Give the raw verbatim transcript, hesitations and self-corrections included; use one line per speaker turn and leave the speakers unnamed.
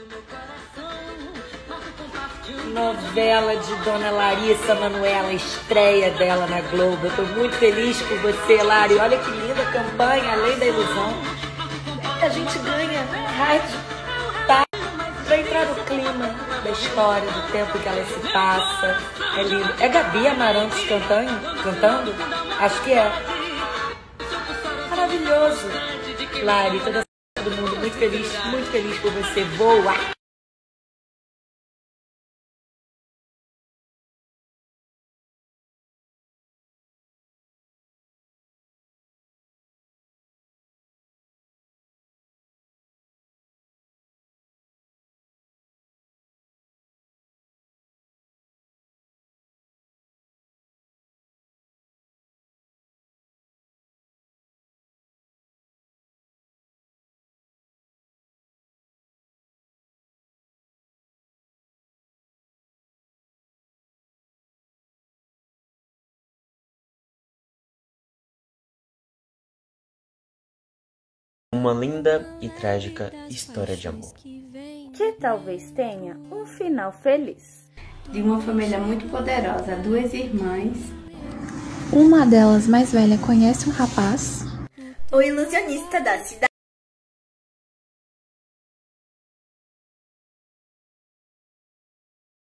Novela de Dona Larissa Manoela, estreia dela na Globo. Eu tô muito feliz por você, Lari. Olha que linda campanha, Além da Ilusão. A gente ganha rádio, tá? Pra entrar no clima da história, do tempo que ela se passa. É lindo. É Gabi Amarantos cantando? Cantando? Acho que é. Maravilhoso. Lari, toda todo mundo muito feliz, muito feliz por você. Voa!
Uma linda e trágica história de amor.
Que talvez tenha um final feliz.
De uma família muito poderosa, duas irmãs.
Uma delas, mais velha, conhece um rapaz.
O ilusionista da cidade.